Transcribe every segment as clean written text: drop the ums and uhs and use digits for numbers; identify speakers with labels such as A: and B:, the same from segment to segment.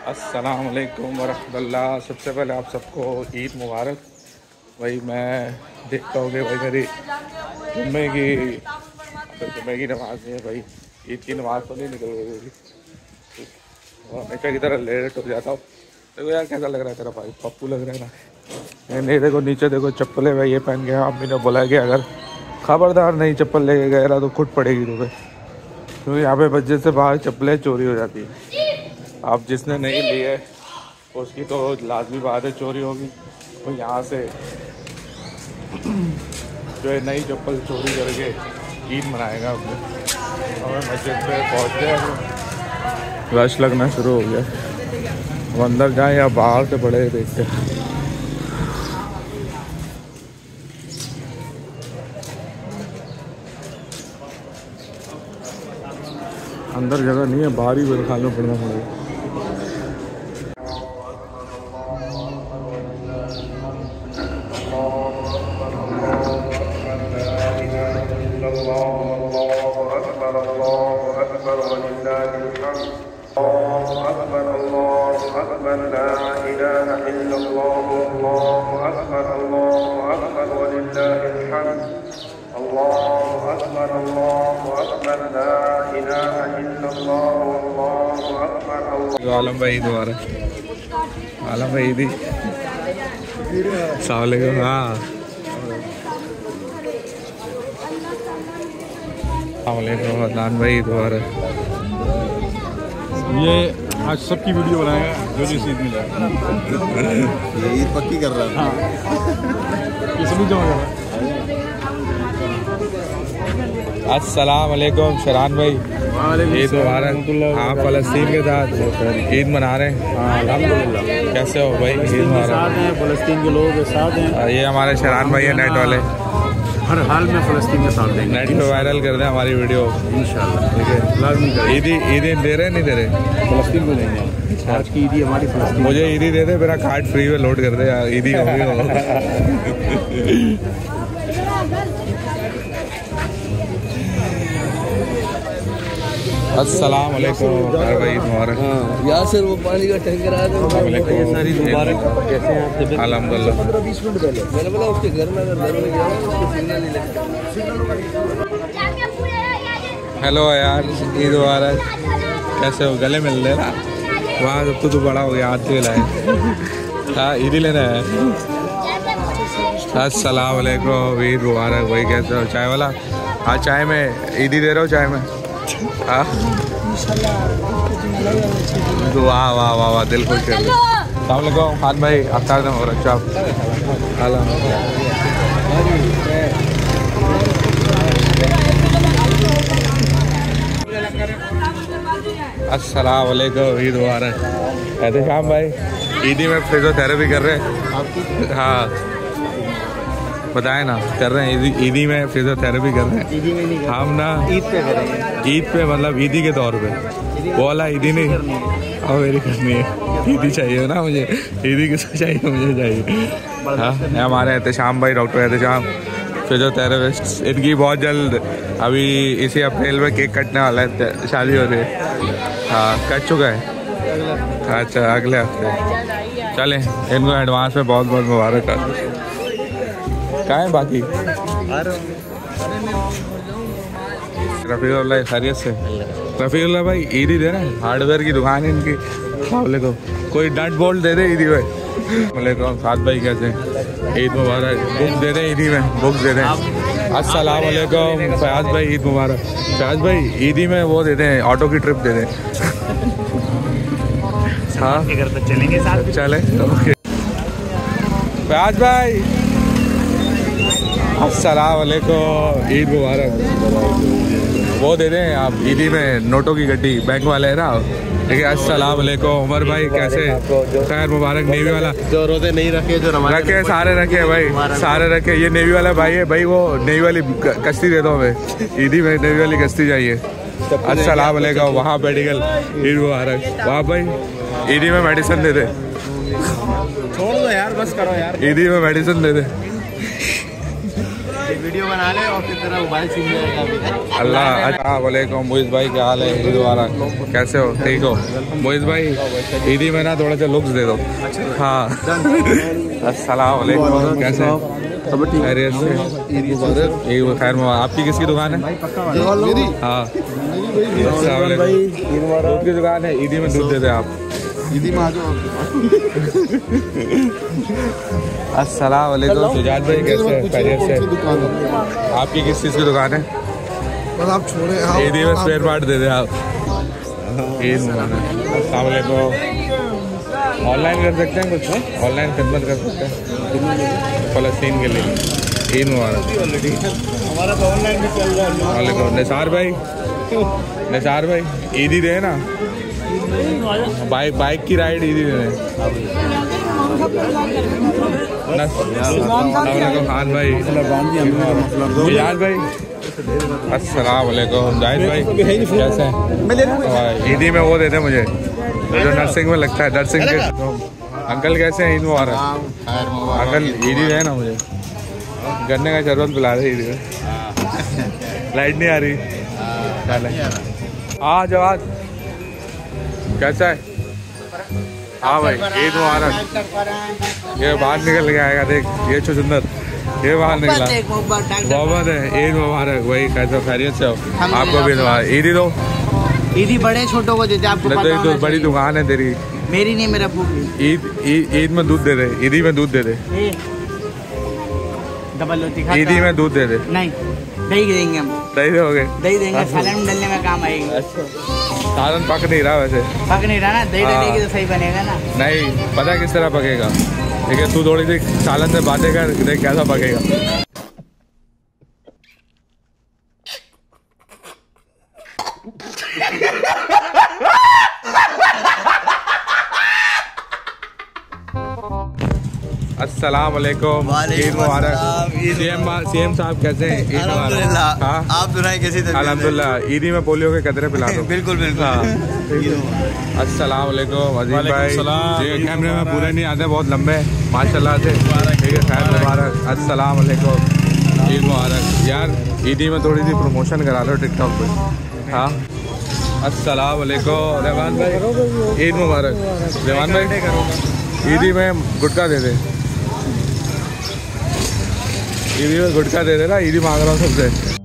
A: अस्सलाम वालेकुम वरहमतुल्लाह। सबसे पहले आप सबको ईद मुबारक। भाई मैं देखता हूँ कि भाई मेरी जुम्मे की नमाज़ है भाई, ईद की नमाज़ तो नहीं निकल गई हमेशा की तरह लेट हो जाता हूँ। देखो यार कैसा लग रहा है तेरा भाई, पप्पू लग रहा है ना। नहीं देखो नीचे देखो चप्पल है भाई, ये पहन गया। अम्मी ने बोला कि अगर खबरदार नहीं चप्पल लेके गया ना तो खुद पड़ेगी तुम्हें, क्योंकि यहाँ पे बच्चे से बाहर चप्पलें चोरी हो जाती है। आप जिसने नहीं ली है उसकी तो लाजमी बात है चोरी होगी। तो यहाँ से जो है नई चप्पल चोरी करके ईद मनाएगा अपने। और मस्जिद पे पहुँच गए, रश लगना शुरू हो गया। अब अंदर जाएँ या बाहर से पड़े देखते हैं। अंदर जगह नहीं है, बाहर ही मेरे ख्याल में पड़ना पड़ेगा। आलम भाई दोबारा आलम भाई दी सलाम। हाँ अदनान भाई दोबारा।
B: ये आज सबकी वीडियो बनाएगा जो जिस ईद मिला ये ईद पक्की कर रहा है। हाँ ये सभी जमा कर रहा है।
A: अस्सलाम वालेकुम शरान भाई, ईद मुबारक। हाँ फ़लस्तीन के साथ ईद मना रहे हैं।
B: हाँ अल्हम्दुलिल्लाह।
A: कैसे हो भाई? ईद मुबारक।
B: फ़लस्तीन के लोग के साथ हैं।
A: ये हमारे शरान भाई है नेट वाले,
B: हर हाल में फ़लस्तीन के साथ देंगे।
A: नेट पे वायरल कर दें हमारी वीडियो
B: इंशाल्लाह।
A: ठीक है,
B: लाजमी करेंगे।
A: ईदी दे रहे नहीं दे रहे?
B: फ़लस्तीन को देंगे। आज की ईदी हमारी फ़लस्तीन।
A: मुझे ईदी दे दे, मेरा कार्ड फ्री में लोड कर दे यार, ईदी हो गई हो। अस्सलाम वालेकुम भाई, मुबारक।
C: यहाँ से वो पानी का टैंकर आया था।
A: सारी मुबारक।
C: कैसे हैं आप?
A: अल्हम्दुलिल्लाह।
C: 15-20 मिनट पहले मैंने बोला उसके घर में अगर घर में गया उसको सिग्नल नहीं लगता।
A: हेलो यार, ईद मुबारक। कैसे हो? गले मिल रहे ना? वहाँ सब तो बड़ा हो गया, हाथ से लाए। हाँ ईदी लेना है। अस्सलाम वालेकुम, ईद मुबारक भाई। कैसे हो? चाय वाला? हाँ चाय में ईदी दे रहा हूँ, चाय में। हाँ वाह वाह वाह वाह, दिल खुश कर दिया। अस्सलाम वालेकुम खान भाई, अफ्तार दम हो रहा अस्सलाम वालेकुम, ईद मुबारक। कहते शाम भाई ईदी में फिजियोथेरेपी कर रहे हैं। हाँ बताए ना, कर रहे हैं ईदी में फिजियोथेरेपी कर रहे हैं।
C: ईदी में नहीं
A: हम ना
C: ईद पे करेंगे।
A: ईद पे मतलब ईदी के तौर पे वो वाला ईदी नहीं, अब मेरी करनी है। ईदी चाहिए ना मुझे, ईदी किसको चाहिए? मुझे चाहिए। हाँ हमारे एहतशाम भाई, डॉक्टर एहतशाम फिजियोथेरेपिस्ट, इनकी बहुत जल्द अभी इसी अप्रैल में केक कटने वाला है, शादी हो रही है। हाँ कट चुका है। अच्छा अगले हफ्ते चलें, इनको एडवांस में बहुत बहुत मुबारक। कहाँ है बाकी? रफ़ीउल्लाह खैरियत से? रफ़ीउल्लाह भाई ईदी दे रहे हैं, हार्डवेयर की दुकान है इनकी। को कोई नट बोल्ट दे दे ईदी भाई। वालेकुम साद भाई, कैसे? ईद मुबारक। बुक दे दें ईदी में, बुक दे दें। अस्सलाम वालेकुम फयाज भाई, ईद मुबारक। फयाज भाई ईदी में वो दे दें, ऑटो की ट्रिप दे दें। हाँ
B: चलेंगे साथ।
A: चले ओके। फयाज भाई अस्सलाम वालेकुम, ईद मुबारक। वो दे दें आप ईदी में, नोटों की गड्डी, बैंक वाले है ना। ठीक है अस्सलाम वालेकुम। उमर भाई कैसे? खैर मुबारक। नेवी वाला
C: जो रोजे नहीं रखे, जो
A: रखे सारे रखे भाई, सारे रखे। ये नेवी वाला भाई है भाई, वो नेवी वाली कश्ती दे दो हमें, ईदी में नेवी वाली कश्ती चाहिए। अस्सलाम वालेकुम। वहाँ मेडिकल, ईद मुबारक। वहाँ भाई ईदी में मेडिसिन दे दे।
C: छोड़ दो यार, बस करो यार।
A: ईदी में मेडिसिन दे दे।
C: वीडियो बना ले और फिर तेरा मोबाइल छीन जाएगा।
A: अल्लाह। अस्सलाम वालेकुम मोहित भाई, क्या हाल है? ईद मुबारक। कैसे हो? ठीक हो मोहित भाई? ईदी में ना थोड़ा सा लुक्स दे दो। हाँ। अस्सलाम वालेकुम, कैसे हो? सब ठीक? खैरियत से? ईद मुबारक। ईद खैर मुबारक। आपकी किसकी दुकान है? हाँ, दूध की दुकान है। ईदी में दूध देते आप?
B: ईदी में आ जाओ।
A: अस्सलाम वालेकुम सुजात भाई, कैसे हैं? खैरियत से? आपकी किस चीज़ की दुकान है?
B: बस आप छोड़े।
A: ईदी में स्पेयर पार्ट दे दे आप। ईद मुबारक। अस्सलाम वालेकुम। ऑनलाइन कर सकते हैं कुछ? ऑनलाइन खिदमत कर सकते हैं फ़लस्तीन के लिए। ईद मुबारक।
B: हमारा तो ऑनलाइन भी चल रहा है।
A: वालेकुम। निसार भाई ईदी दे ना, बाइक की राइड ईदी दे। खान भाई, यार भाई, अस्सलाम वालेकुम। जाहिद भाई कैसे हैं? ईदी में वो देते मुझे जो नर्सिंग में लगता है, नर्सिंग के। अंकल कैसे हैं? ईद मुबारक। अंकल ईदी है ना, मुझे गन्ने का शरबत पिला रहे ईदी में। लाइट नहीं आ रही। हाँ जवाद कैसा है? हाँ भाई ईद मुबारक। ये बाहर निकल के आएगा, देख ये सुंदर, ये बाहर निकला। मोहब्बत है। ईद मुबारक भाई, कैसे खैरियत से हो? आपको भी ईदी दो।
D: ईदी बड़े छोटों को देते, आपको पता
A: तो बड़ी दुकान है तेरी।
D: मेरी नहीं, मेरा भूख।
A: ईद में दूध दे दे, ईदी में दूध दे दे।
D: डबल रोटी
A: ईदी में दूध दे दे।
D: नहीं, दही देंगे हम।
A: दही दोगे?
D: दही देंगे, सालन में डालने में काम आएगी।
A: अच्छा, सालन पक नहीं रहा वैसे।
D: पक नहीं रहा ना, दही डालेगी तो सही बनेगा ना।
A: नहीं पता किस तरह पकेगा, ठीक है? तू थोड़ी सी सालन से बातें कर, देख कैसा पकेगा। अस्सलाम वालेकुम। ईद मुबारक। सीएम साहब कैसे हैं? ईद मुबारक। हाँ,
C: आप सुनाए कैसी?
A: अल्हम्दुलिल्लाह। ईदी में पोलियो के कतरे पिला दो।
C: बिल्कुल बिल्कुल।
A: हाँ। अस्सलाम वालेकुम अजीम भाई। कैमरे में पूरे नहीं आते, बहुत लंबे माशाल्लाह से, ठीक है? खैर मुबारक। अस्सलाम वालेकुम। ईद मुबारक। यार ईदी में थोड़ी सी प्रमोशन करा लो टिकटॉक पे। हाँ। अस्सलाम वालेकुम रहमान भाई, ईद मुबारक। रहमान भाई ईदी में गुटखा दे दे। ईदी में गुटखा दे देना, ईदी मांग रहा हूँ सबसे।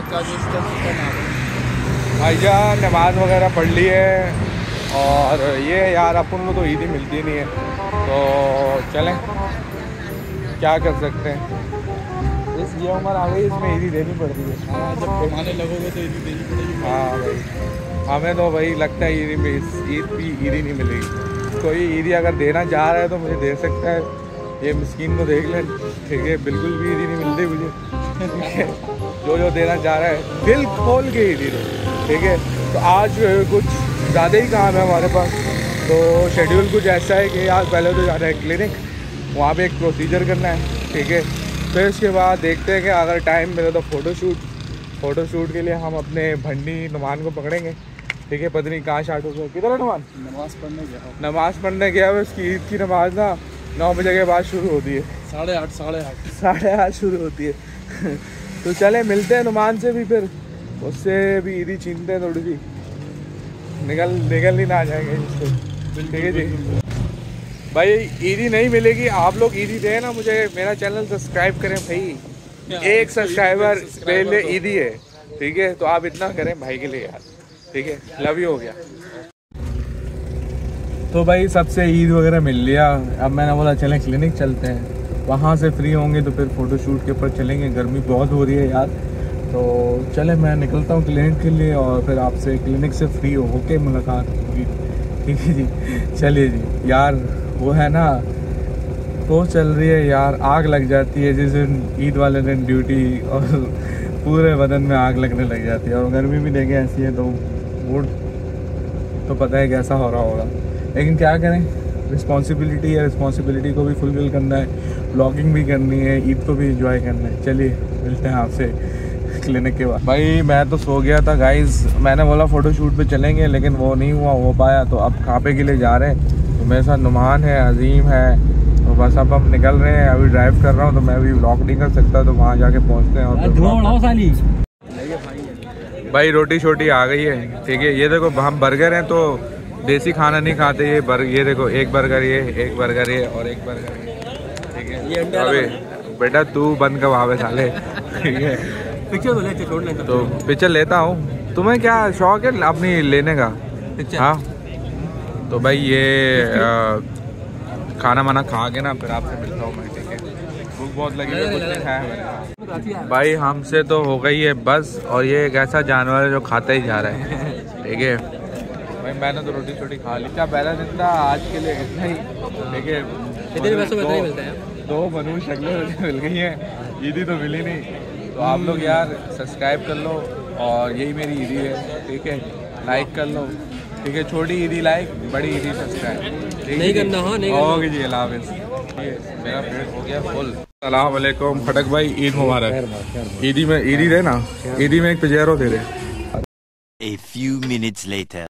A: भाईजान नमाज वगैरह पढ़ ली है, और ये यार अपन को तो ईदी मिलती नहीं है, तो चलें क्या कर सकते हैं। इस ये उम्र आ गई, इसमें ईदी देनी पड़ती है।
B: हाँ, जब कमाने लगोगे तो ईदी देनी पड़ेगी।
A: हाँ भाई, हमें तो भाई लगता है ईदी में ईद भी ईदी नहीं मिलेगी। कोई ईदी अगर देना चाह रहा है तो मुझे दे सकता है। ये मिस्कीन को देख लें, ठीक है? बिल्कुल भी ईदी नहीं मिलती मुझे, ठीक है? जो देना चाह रहा है दिल खोल के ईदी दो, ठीक है? तो आज कुछ ज़्यादा ही काम है हमारे पास, तो शेड्यूल कुछ ऐसा है कि आज पहले तो जाना है क्लिनिक, वहाँ पे एक प्रोसीजर करना है, ठीक है? फिर इसके बाद देखते हैं कि अगर टाइम मिले तो फ़ोटोशूट के लिए हम अपने भंडी नुमान को पकड़ेंगे, ठीक है? पता नहीं कहाँ स्टार्ट हो गया। किधर है नुमान? नमाज़ पढ़ने गया है। उसकी ईद की नमाज ना 9 बजे के बाद शुरू होती है। 8:30 शुरू होती है। तो चले मिलते हैं नुमान से भी, फिर उससे भी ईदी छीनते हैं थोड़ी सी, निकल ही ना आ जाएंगे इससे, ठीक है जी? भाई ईदी नहीं मिलेगी, आप लोग ईदी दें ना मुझे, मेरा चैनल सब्सक्राइब करें भाई। 1 सब्सक्राइबर पहले ईदी है, ठीक है? तो आप इतना करें भाई के लिए यार, ठीक है? लव यू हो गया। तो भाई सबसे ईद वगैरह मिल लिया। अब मैंने बोला चलें क्लिनिक चलते हैं, वहाँ से फ्री होंगे तो फिर फ़ोटोशूट के ऊपर चलेंगे। गर्मी बहुत हो रही है यार, तो चले मैं निकलता हूँ क्लिनिक के लिए, और फिर आपसे क्लिनिक से फ्री होके मुलाकात होगी, ठीक है जी? चलिए जी। यार वो है ना, तो चल रही है यार, आग लग जाती है जिस दिन ईद वाले दिन ड्यूटी, और पूरे बदन में आग लगने लग जाती है। और गर्मी भी देखें ऐसी है, तो मूड तो पता है कैसा हो रहा होगा, लेकिन क्या करें, रिस्पॉन्सिबिलिटी है, रिस्पॉन्सिबिलिटी को भी फुलफिल करना है, ब्लॉगिंग भी करनी है, ईद को भी एंजॉय करना है। चलिए मिलते हैं आपसे क्लिनिक के बाद। भाई मैं तो सो गया था गाइस, मैंने बोला फ़ोटोशूट पे चलेंगे, लेकिन वो नहीं हो पाया। तो अब कांपे के लिए जा रहे हैं, तो मेरे साथ नुमान है, अजीम है, तो बस अब हम निकल रहे हैं, अभी ड्राइव कर रहा हूँ तो मैं अभी व्लॉग नहीं कर सकता, तो वहाँ जाके पहुँचते हैं। और
C: साली
A: भाई रोटी छोटी आ गई है, ठीक है। ये देखो हम बर्गर हैं तो देसी खाना नहीं खाते, ये देखो एक बर्गर ये, एक बर्गर ये और एक बर्गर ये, ठीक है। अबे बेटा तू बंद कबाब है साले, ठीक है।
C: पिक्चर तो लेते छोड़ लेते,
A: तो पिक्चर लेता हूँ। तुम्हें क्या शौक है अपनी लेने का? हाँ तो भाई ये खाना वाना खा के ना फिर आपसे मिलता हूँ मैं, ठीक है। भूख बहुत लगी है, कुछ नहीं खाया मैंने। भाई हमसे तो हो गई है बस, और ये एक ऐसा जानवर है जो खाता ही जा रहा है, ठीक है। भाई मैंने तो रोटी छोटी खा ली, क्या पहला दिन था आज के लिए इतना ही, ठीक है।
C: कितने पैसों में नहीं मिलता है?
A: 2 बनू शक्लें मिल गई हैं, ईदी तो मिली नहीं। तो आप लोग यार सब्सक्राइब कर लो, और यही मेरी ईदी है, ठीक है। लाइक कर लो, ठीक है। छोटी ईदी लाइक, बड़ी ईदी सब्सक्राइब,
C: नहीं करना। हाँ नहीं
A: ओके जी, अल्लाह हाफ़िज़। मेरा पेट हो गया फुल। अस्सलाम वालेकुम खटक भाई, ईद मुबारक। ईदी में ईदी दे ना, ईदी में एक पिजेरो दे दे।
E: A few minutes later.